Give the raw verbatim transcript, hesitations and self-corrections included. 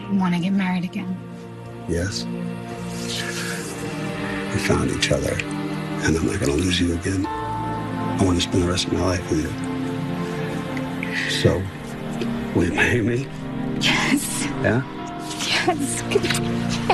want to get married again. Yes. We found each other, and I'm not going to lose you again. I want to spend the rest of my life with you. So, will you marry me? Yes. Yeah? Yes.